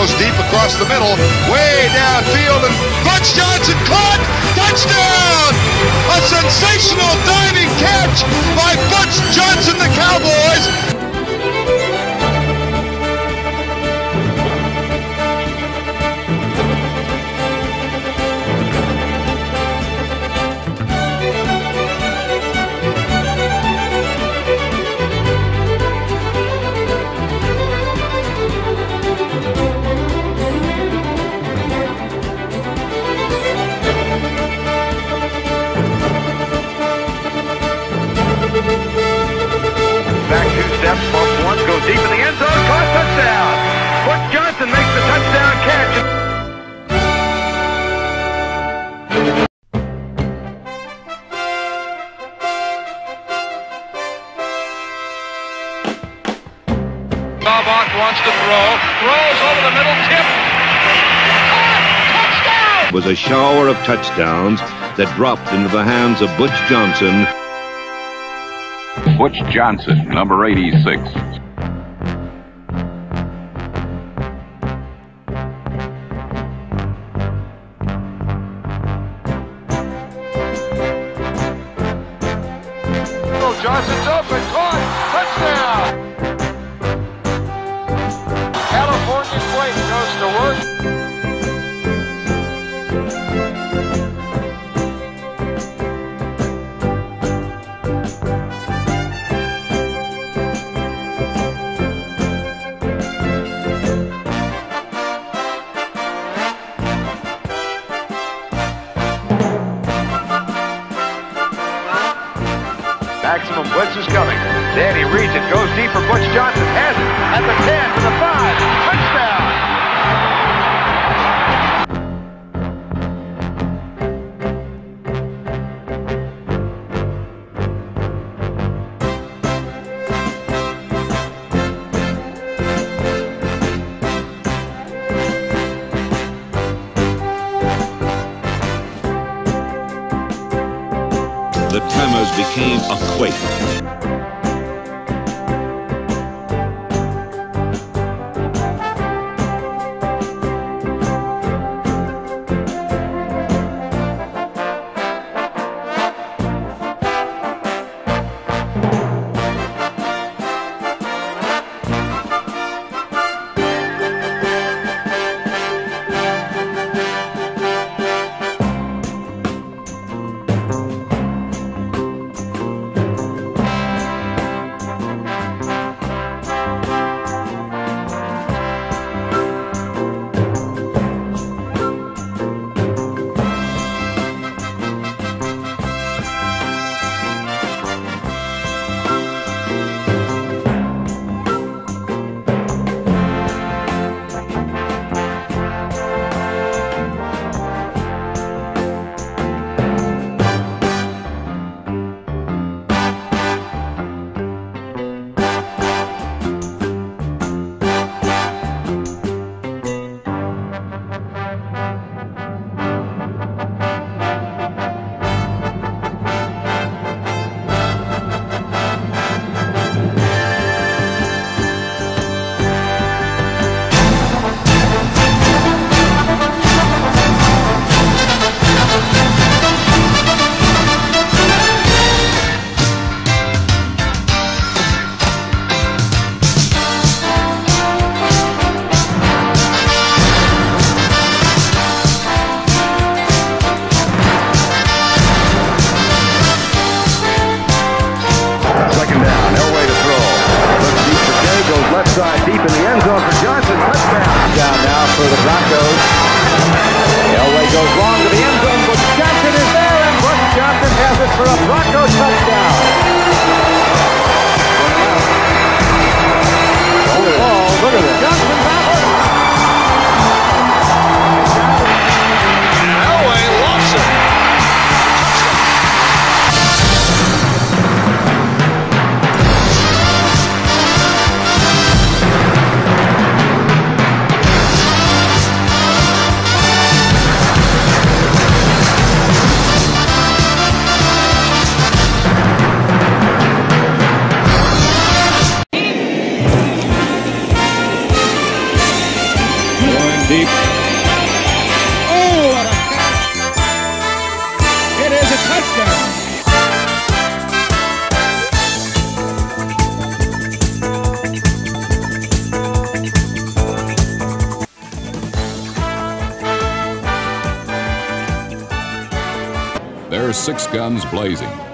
goes deep across the middle, way downfield, and Butch Johnson caught! Touchdown! A sensational diving catch by Butch Johnson, the Cowboys! Back 2 steps, bump once, goes deep in the end zone, caught, touchdown! Butch Johnson makes the touchdown catch. Cowboy wants to throws over the middle, tip. Touchdown! Was a shower of touchdowns that dropped into the hands of Butch Johnson. Butch Johnson, number 86. Johnson's open, caught, touchdown! California Quake goes to work. Maximum blitz is coming. Then he reads it, goes deep for Butch Johnson, has it at the 10, to the 5, touchdown! The tremors became a quake. Side deep in the end zone for Johnson, touchdown. Down now for the Broncos. Elway goes long to the end zone, but Johnson is there, and Butch Johnson has it for a Bronco touchdown. Oh, look at this. Johnson's out. Elway lost it. their six guns blazing.